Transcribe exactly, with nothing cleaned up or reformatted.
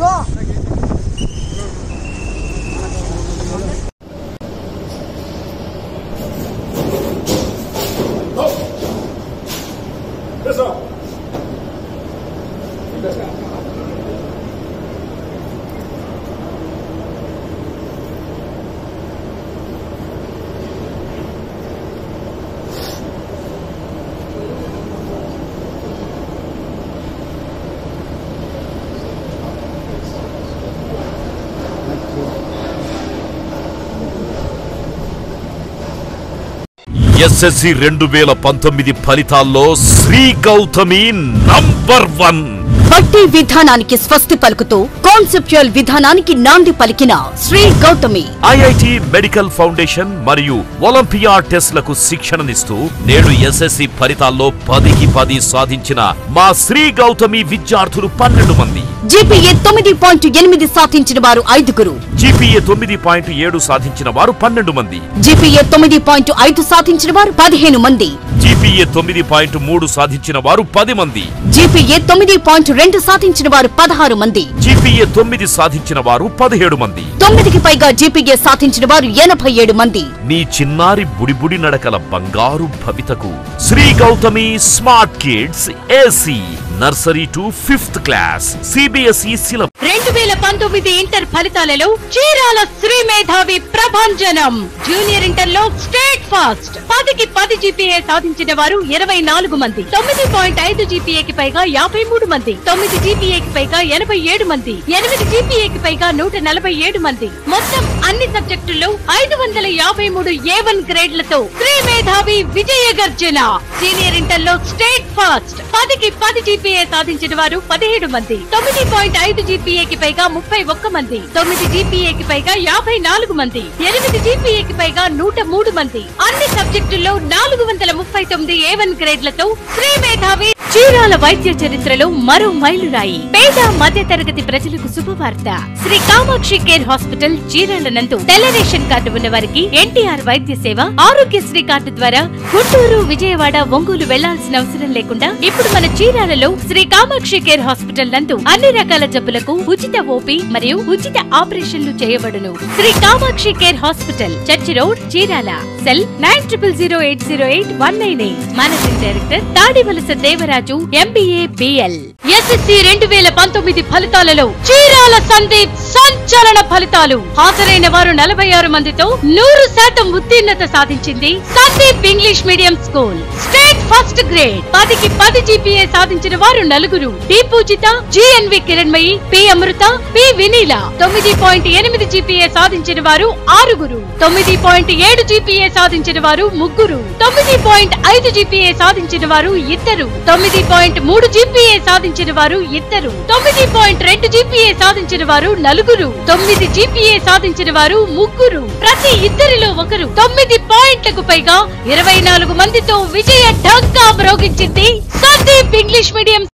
SSC రెండు వేల పంతొమ్మిది ఫలితాల్లో శ్రీ గౌతమి నంబర్ వన్. బట్టి విధానానికి స్వస్తి పలుకుతూ కాన్సెప్చువల్ విధానానికి నాంది పలికిన Sri Gautami IIT medical foundation మరియు ఒలింపియా టెస్ట్లకు శిక్షణనిస్తూ నేడు ఎస్ఎస్సి ఫలితాల్లో పదికి పది సాధించిన మా శ్రీ గౌతమి విద్యార్థులు పన్నెండు మంది. జీపీఏ తొమ్మిది పాయింట్ ఎనిమిది సాధించిన వారు ఐదుగురు. జీపీఏ తొమ్మిది పాయింట్ ఏడు సాధించిన వారు పన్నెండు మంది. జీపీఏ తొమ్మిది పాయింట్ ఐదు సాధించిన వారు పదిహేను మంది. జీపీఏ తొమ్మిది పాయింట్ మూడు సాధించిన వారు పది మంది. జీపీఏ తొమ్మిది పాయింట్ రెండు సాధించిన వారు పదహారు మంది. జీపీఏ తొమ్మిది సాధించిన వారు పదిహేడు మంది. తొమ్మిదికి పైగా జీపీఏ సాధించిన వారు ఎనభై ఏడు మంది. నీ చిన్నారి బుడిబుడి నడకల బంగారు భవితకు Sri Gautami smart kids AC nursery to fifth class CBSE syllabus. రెండు వేల పంతొమ్మిది ఇంటర్ ఫలితాలలో చీరాల శ్రీ మేధావి ప్రభంజనం. జూనియర్ ఇంటర్ లో స్టేట్ ఫాస్ట్ పదికి పది జీపీఏ సాధించిన వారు ఇరవై నాలుగు మంది. తొమ్మిది పాయింట్ ఐదు జీపీఏకి పైగా యాభై మూడు మంది. తొమ్మిది జీపీఏకి పైగా ఎనభై ఏడు మంది. ఎనిమిది జీపీఏకి పైగా నూట నలభై ఏడు మంది. మొత్తం అన్ని సబ్జెక్టుల్లో ఐదు వందల యాభై మూడు ఏ వన్ గ్రేడ్లతో శ్రీ మేధావి విజయ గర్జన. సీనియర్ ఇంటర్ లో స్టేట్ ఫాస్ట్ పదికి పది జీపీఏ సాధించిన వారు పదిహేడు మంది. తొమ్మిది పాయింట్ ఐదు జీపీఏకి పైగా ముప్పై ఒక్క మంది. తొమ్మిది జీపీఏకి పైగా యాభై నాలుగు మంది. ఎనిమిది జీపీఏకి పైగా నూట మూడు మంది. అన్ని సబ్జెక్టుల్లో నాలుగు వందల ముప్పై తొమ్మిది ఏ వన్ గ్రేడ్లతో శ్రీ మేధావి. చీరాల వైద్య చరిత్రలో మరో మైలురాయి. పేద మధ్య తరగతి ప్రజలకు శుభవార్త. శ్రీ కామాక్షి కేర్ హాస్పిటల్ చీరాల నందు తెల్ల రేషన్ కార్డు ఉన్న వారికి ఎన్టీఆర్ వైద్య సేవ, ఆరోగ్యశ్రీ కార్డు ద్వారా గుంటూరు, విజయవాడ, ఒంగోలు వెళ్లాల్సిన అవసరం లేకుండా ఇప్పుడు మన చీరాలలో శ్రీ కామాక్షి కేర్ హాస్పిటల్ నందు అన్ని రకాల జబ్బులకు ఉచిత ఓపీ మరియు ఉచిత ఆపరేషన్లు చేయబడును. Sri Kamakshi care hospital, church road, Chirala. Cell nine triple zero eight zero eight one nine eight. Managing director Tadivalasa Devaraju MBA BL. SSC రెండు వేల పంతొమ్మిది ఫలితాలలో చీరాల సందీప్ సంచలన ఫలితాలు. హాజరైన వారు నలభై ఆరు మందితో నూరు శాతం ఉత్తీర్ణత సాధించింది Sandeep English medium school. State first grade పదికి పది జీపీఏ సాధించిన వారు నలుగురు. D Poojitha, GNV Kiranmayi, P Amrutha, P Vineela. తొమ్మిది పాయింట్ ఎనిమిది జీపీఏ సాధించిన వారు ఆరుగురు. తొమ్మిది పాయింట్ ఏడు జీపీఏ సాధించిన వారు ముగ్గురు. తొమ్మిది పాయింట్ ఐదు జీపీఏ సాధించిన వారు ఇద్దరు. తొమ్మిది పాయింట్ మూడు జీపీఏ సాధించిన వారు ఇద్దరు. తొమ్మిది పాయింట్ రెండు జీపీఏ సాధించిన వారు నలుగురు. తొమ్మిది జీపీఏ సాధించిన వారు ముగ్గురు. ప్రతి ఇద్దరిలో ఒకరు. తొమ్మిది పాయింట్లకు పైగా ఇరవై నాలుగు మందితో విజయ ఢంకా మ్రోగించింది సందీప్ ఇంగ్లీష్ మీడియం